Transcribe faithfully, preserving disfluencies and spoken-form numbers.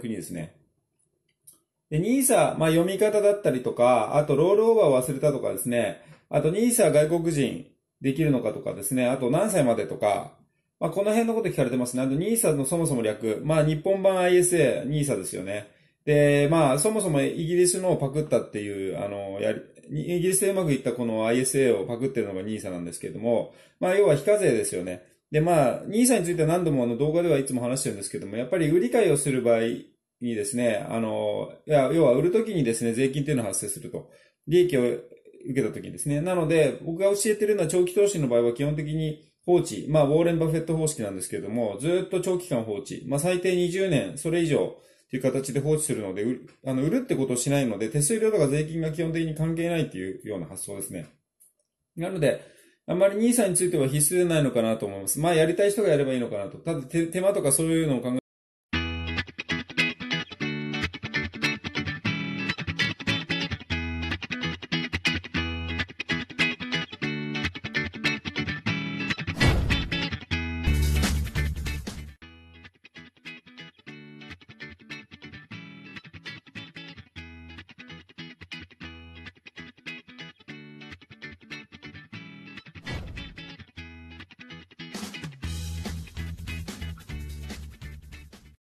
国ですね。で、ニーサ、まあ読み方だったりとか、あとロールオーバーを忘れたとかですね、あとニーサ外国人できるのかとかですね、あと何歳までとか、まあこの辺のこと聞かれてますね。あとニーサのそもそも略、まあ日本版 アイエスエー、ニーサですよね。で、まあそもそもイギリスのをパクったっていう、あの、やり、イギリスでうまくいったこの アイエスエー をパクってるのがニーサなんですけれども、まあ要は非課税ですよね。で、まあ、ニーサについては何度もあの動画ではいつも話してるんですけども、やっぱり売り買いをする場合にですね、あの、いや、要は売るときにですね、税金っていうのが発生すると。利益を受けたときにですね。なので、僕が教えてるのは長期投資の場合は基本的に放置。まあ、ウォーレン・バフェット方式なんですけれども、ずっと長期間放置。まあ、最低にじゅうねん、それ以上という形で放置するので、うあの売るってことをしないので、手数料とか税金が基本的に関係ないっていうような発想ですね。なので、あんまりニーサについては必須でないのかなと思います。まあ、やりたい人がやればいいのかなと。ただ手、手間とかそういうのを考